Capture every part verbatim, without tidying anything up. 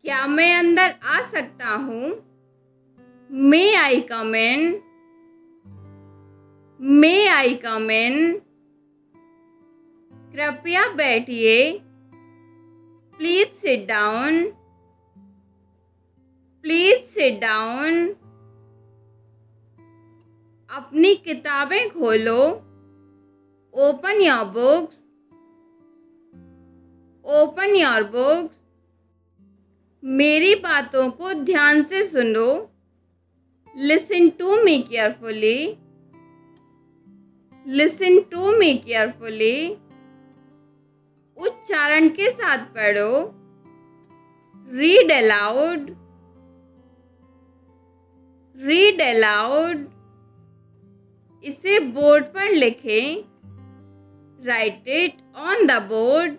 क्या मैं अंदर आ सकता हूँ? May I come in? May I come in? कृपया बैठिए। Please sit down. Please sit down. अपनी किताबें खोलो। Open your books. Open your books. मेरी बातों को ध्यान से सुनो। Listen to me carefully. Listen to me carefully. उच्चारण के साथ पढ़ो। Read aloud. Read aloud. इसे बोर्ड पर लिखें। Write it on the board.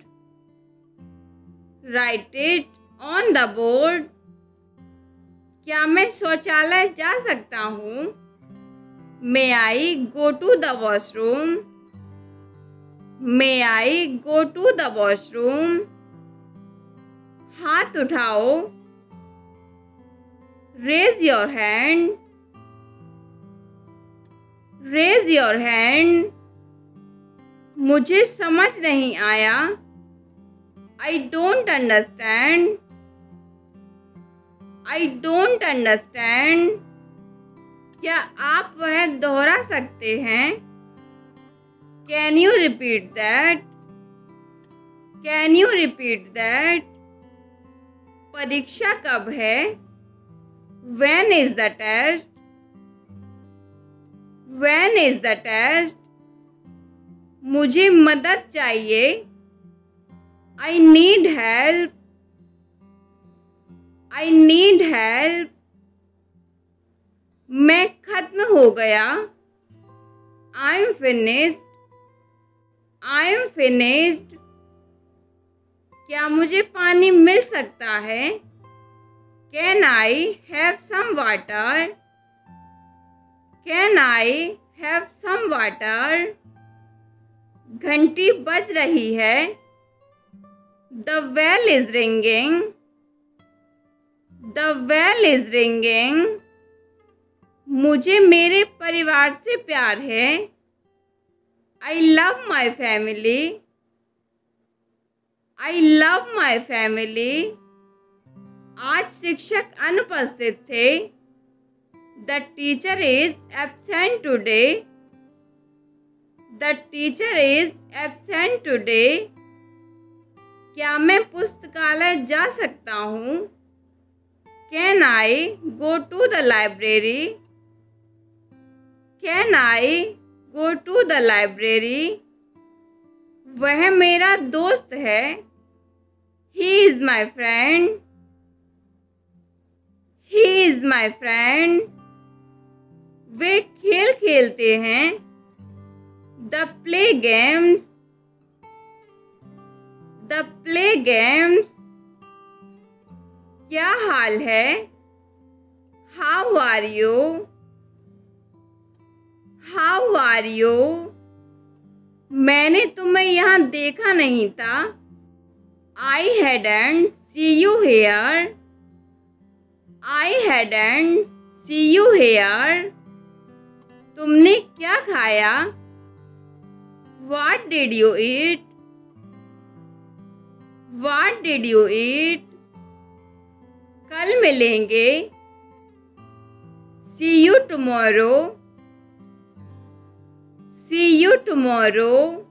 Write it on the board. क्या मैं शौचालय जा सकता हूँ? May I go to the washroom? May I go to the washroom? हाथ उठाओ। Raise your hand. Raise your hand. मुझे समझ नहीं आया। I don't understand. I don't understand. क्या आप वह दोहरा सकते हैं? Can you repeat that? Can you repeat that? परीक्षा कब है? When is the test? When is the test? मुझे मदद चाहिए। I need help. I need help. मैं खत्म हो गया। I am finished. I am finished. क्या मुझे पानी मिल सकता है? Can I have some water? Can I have some water? घंटी बज रही है। The bell is ringing. The bell is ringing. मुझे मेरे परिवार से प्यार है। I love my family. I love my family. आज शिक्षक अनुपस्थित थे। The teacher is absent today. The teacher is absent today. क्या मैं पुस्तकालय जा सकता हूँ? Can I go to the library? Can I go to the library? वह मेरा दोस्त है। He is my friend. He is my friend. वे खेल खेलते हैं। They play games. They play games. क्या हाल है? How are you? How are you? मैंने तुम्हें यहाँ देखा नहीं था। I hadn't see you here. I hadn't see you here. तुमने क्या खाया? What did you eat? What did you eat? कल मिलेंगे। See you tomorrow. See you tomorrow.